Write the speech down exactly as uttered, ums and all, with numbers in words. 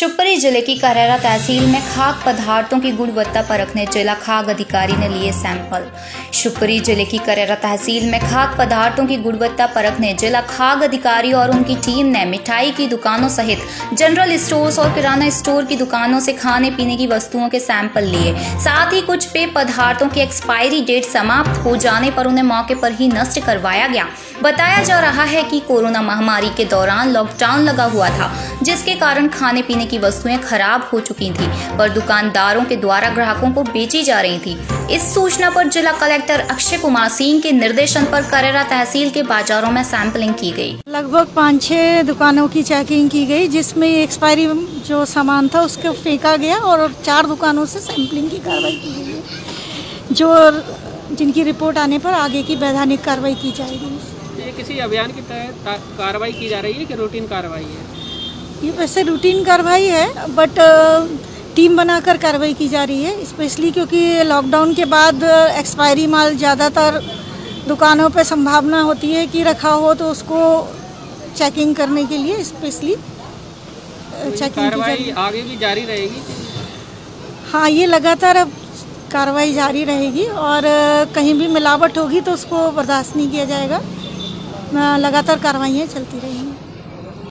शिवपुरी जिले की करैरा तहसील में खाद्य पदार्थों की गुणवत्ता परखने जिला खाद्य अधिकारी ने लिए सैंपल। शिवपुरी जिले की करैरा तहसील में खाद्य पदार्थों की गुणवत्ता परखने जिला खाद्य अधिकारी और उनकी टीम ने मिठाई की दुकानों सहित जनरल स्टोर्स और किराना स्टोर की दुकानों से खाने पीने की वस्तुओं के सैंपल लिए। साथ ही कुछ पेय पदार्थों की एक्सपायरी डेट समाप्त हो जाने पर उन्हें मौके पर ही नष्ट करवाया गया। बताया जा रहा है कि कोरोना महामारी के दौरान लॉकडाउन लगा हुआ था, जिसके कारण खाने पीने की वस्तुएं खराब हो चुकी थी, पर दुकानदारों के द्वारा ग्राहकों को बेची जा रही थी। इस सूचना पर जिला कलेक्टर अक्षय कुमार सिंह के निर्देशन पर करैरा तहसील के बाजारों में सैंपलिंग की गई। लगभग पाँच छह दुकानों की चेकिंग की गई, जिसमें एक्सपायरी जो सामान था उसको फेंका गया और चार दुकानों से सैंपलिंग की कार्रवाई की गई है, जो जिनकी रिपोर्ट आने पर आगे की वैधानिक कार्रवाई की जाएगी। ये किसी अभियान के तहत कार्रवाई की जा रही है कि रूटीन कार्रवाई है? ये वैसे रूटीन कार्रवाई है, बट टीम बनाकर कार्रवाई की जा रही है, स्पेशली क्योंकि लॉकडाउन के बाद एक्सपायरी माल ज़्यादातर दुकानों पे संभावना होती है कि रखा हो, तो उसको चेकिंग करने के लिए स्पेशली चेकिंग कार्रवाई आगे भी जारी रहेगी। हाँ, ये लगातार अब कार्रवाई जारी रहेगी और कहीं भी मिलावट होगी तो उसको बर्दाश्त नहीं किया जाएगा। लगातार कार्रवाइयाँ चलती रहेंगी।